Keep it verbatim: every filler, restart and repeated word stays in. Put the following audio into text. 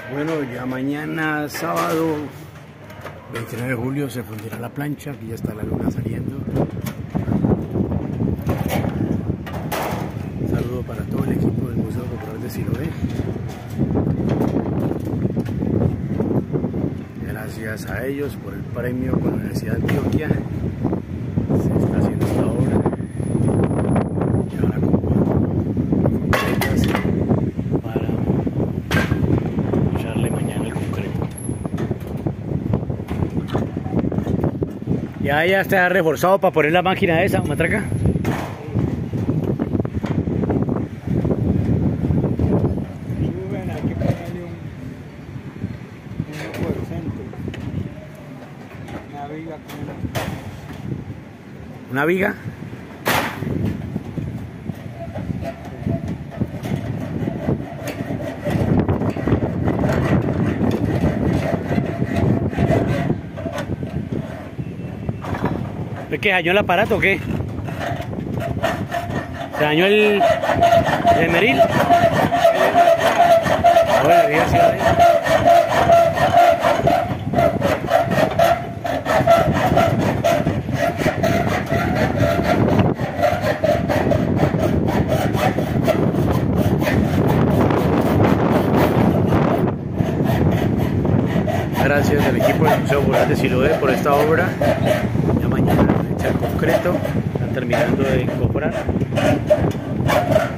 Bueno, ya mañana sábado veintinueve de julio se fundirá la plancha, aquí ya está la luna saliendo. Un saludo para todo el equipo del Museo Popular de Siloé. Gracias a ellos por el premio con la Universidad de Antioquia. Se está haciendo esta obra. Ya van a comprar para echarle mañana el concreto. Ya ya está reforzado para poner la máquina esa, matraca. Una viga. ¿Es que dañó el aparato o qué? ¿Se dañó el, el meril? Bueno, había sido ahí. Gracias al equipo del Museo Popular de Siloé por esta obra. Ya mañana echar concreto, están terminando de incorporar.